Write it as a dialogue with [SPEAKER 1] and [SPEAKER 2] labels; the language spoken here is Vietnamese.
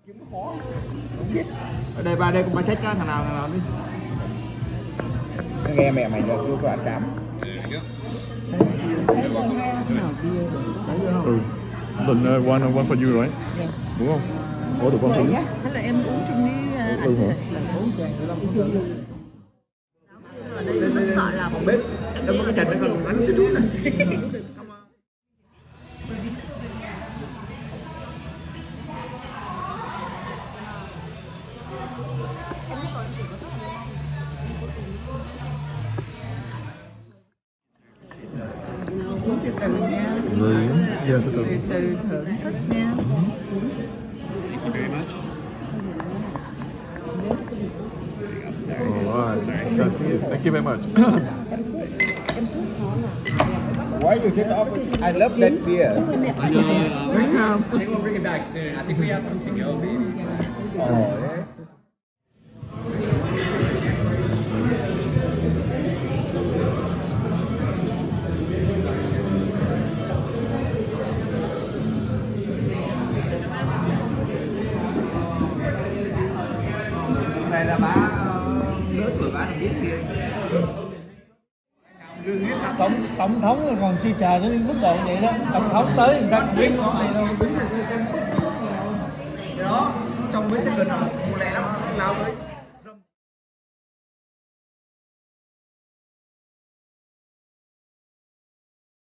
[SPEAKER 1] Khó. Không biết. Ở đây ba con ba check thằng nào đi. Nghe mẹ mày giờ chưa có ăn cám.
[SPEAKER 2] Then one for you, right?
[SPEAKER 3] Yeah.
[SPEAKER 2] Đúng không? Ủa tụi con thử.
[SPEAKER 3] Hay là em uống chung với anh
[SPEAKER 1] Đây sợ là phòng bếp. Đâu có cái trần nó còn bánh cái đuôi này.
[SPEAKER 3] từ thưởng thức nha.
[SPEAKER 2] Thank you very much. Oh, sorry. Thank you very much.
[SPEAKER 1] Why you take off? I love that beer.
[SPEAKER 4] I know. I think we'll bring it back soon. I think we have some to go, maybe.
[SPEAKER 1] Oh, yeah. Này là bá lớn tuổi bá biết kia.
[SPEAKER 5] Tổng thống còn chi trả đến mức độ vậy đó. Tổng thống tới người ta biết này đâu.
[SPEAKER 1] Đó trong mấy cái kênh nào mùa này lắm lao tới.